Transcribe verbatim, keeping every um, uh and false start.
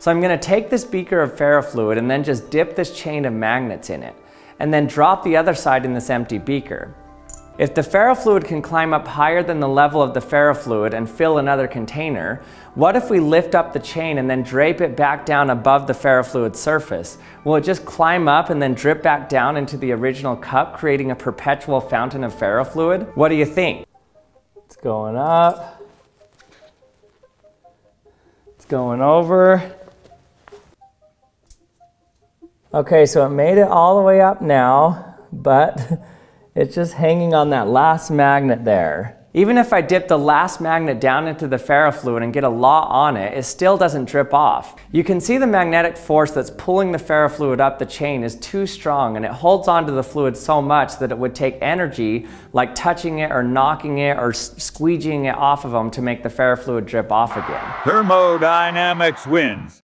So I'm going to take this beaker of ferrofluid and then just dip this chain of magnets in it, and then drop the other side in this empty beaker. If the ferrofluid can climb up higher than the level of the ferrofluid and fill another container, what if we lift up the chain and then drape it back down above the ferrofluid surface? Will it just climb up and then drip back down into the original cup, creating a perpetual fountain of ferrofluid? What do you think? It's going up. It's going over. Okay, so it made it all the way up now, but it's just hanging on that last magnet there. Even if I dip the last magnet down into the ferrofluid and get a lot on it, it still doesn't drip off. You can see the magnetic force that's pulling the ferrofluid up the chain is too strong, and it holds onto the fluid so much that it would take energy, like touching it or knocking it or squeegeeing it off of them, to make the ferrofluid drip off again. Thermodynamics wins.